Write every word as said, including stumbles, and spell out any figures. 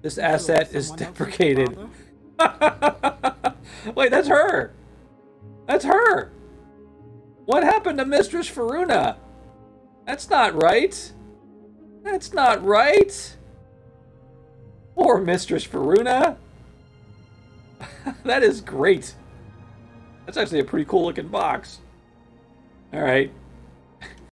This asset is deprecated. Wait, that's her. That's her. What happened to Mistress Faruna? That's not right. That's not right. Poor Mistress Faruna. That is great. That's actually a pretty cool looking box. All right.